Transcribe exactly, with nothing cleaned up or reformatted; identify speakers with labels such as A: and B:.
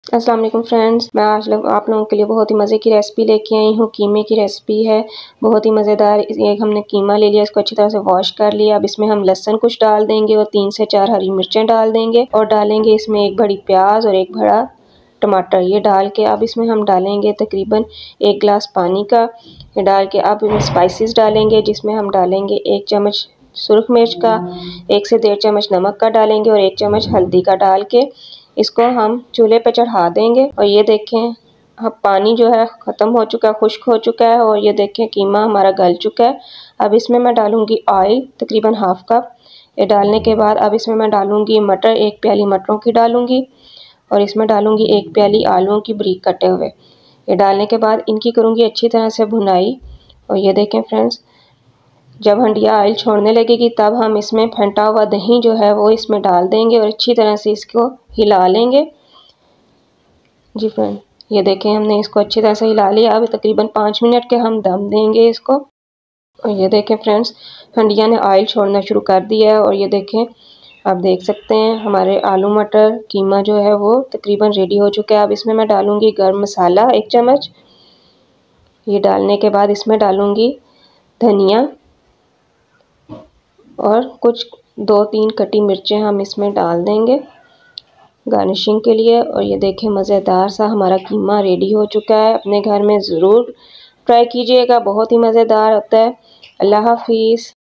A: अस्सलाम वालेकुम फ्रेंड्स, मैं आज लोग आप लोगों के लिए बहुत ही मज़े की रेसिपी लेके आई हूँ। कीमे की रेसिपी है, बहुत ही मज़ेदार। एक हमने कीमा ले लिया, इसको अच्छी तरह से वॉश कर लिया। अब इसमें हम लहसुन कुछ डाल देंगे और तीन से चार हरी मिर्चें डाल देंगे और डालेंगे इसमें एक बड़ी प्याज और एक बड़ा टमाटर। ये डाल के अब इसमें हम डालेंगे तकरीबन एक गिलास पानी का। ये डाल के अब इसमें स्पाइसेस डालेंगे, जिसमें हम डालेंगे एक चम्मच सुरख मिर्च का, एक से डेढ़ चम्मच नमक का डालेंगे और एक चम्मच हल्दी का डाल के इसको हम चूल्हे पे चढ़ा देंगे। और ये देखें, अब पानी जो है ख़त्म हो चुका है, खुश्क हो चुका है और ये देखें कीमा हमारा गल चुका है। अब इसमें मैं डालूंगी ऑयल तकरीबन हाफ कप। ये डालने के बाद अब इसमें मैं डालूंगी मटर, एक प्याली मटरों की डालूंगी और इसमें डालूंगी एक प्याली आलूओं की बारीक कटे हुए। ये डालने के बाद इनकी करूँगी अच्छी तरह से भुनाई। और ये देखें फ्रेंड्स, जब हंडिया ऑयल छोड़ने लगेगी तब हम इसमें फेंटा हुआ दही जो है वो इसमें डाल देंगे और अच्छी तरह से इसको हिला लेंगे। जी फ्रेंड, ये देखें हमने इसको अच्छी तरह से हिला लिया। अब तकरीबन पाँच मिनट के हम दम देंगे इसको। और ये देखें फ्रेंड्स, हंडिया ने ऑयल छोड़ना शुरू कर दिया है और ये देखें, आप देख सकते हैं हमारे आलू मटर कीमा जो है वो तकरीबन रेडी हो चुका है। अब इसमें मैं डालूंगी गर्म मसाला एक चम्मच। ये डालने के बाद इसमें डालूंगी धनिया और कुछ दो तीन कटी मिर्चें हम इसमें डाल देंगे गार्निशिंग के लिए। और ये देखें, मज़ेदार सा हमारा कीमा रेडी हो चुका है। अपने घर में ज़रूर ट्राई कीजिएगा, बहुत ही मज़ेदार होता है। अल्लाह हाफिज़।